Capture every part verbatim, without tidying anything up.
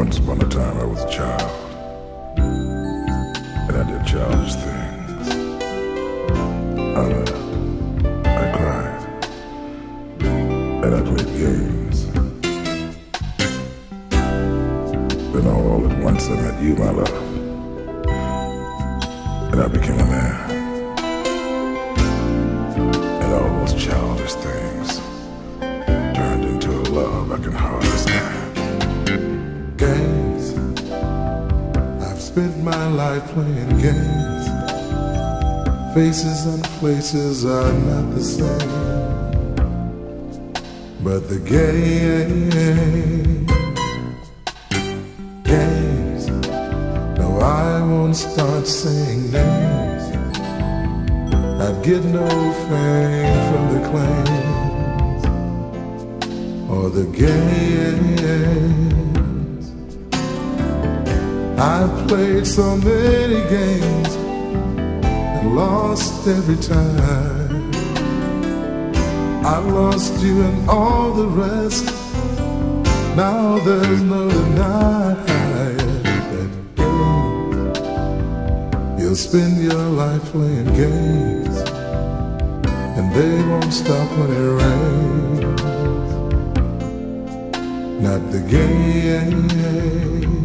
Once upon a time I was a child, and I did childish things. I laughed, I cried, and I played games. Then all at once I met you, my love, and I became a man. And all those childish things turned into a love I can hardly stand. Games, I've spent my life playing games. Faces and places are not the same, but the game, games. No, I won't start saying names. I'd get no fame from the claims or the games. I've played so many games and lost every time. I lost you and all the rest. Now there's no denying that games. You'll spend your life playing games, and they won't stop when it rains. Not the games,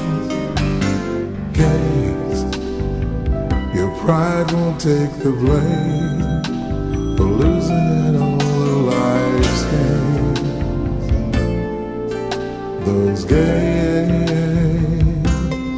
games. Your pride won't take the blame for losing at all of life's games. Those games,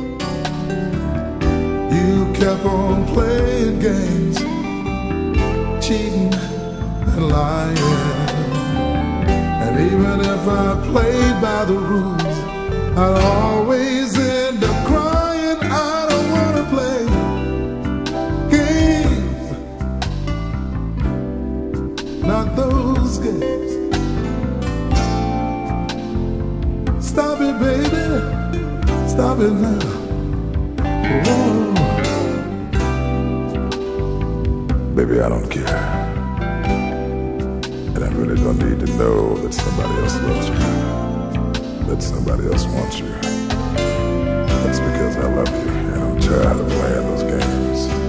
you kept on playing games, cheating and lying. And even if I played by the rules, I'd always end up crying. I don't wanna play games, not those games. Stop it, baby, stop it now. Whoa. Baby, I don't care, and I really don't need to know that somebody else loves you, that somebody else wants you. That's because I love you, and I'm tired of playing those games.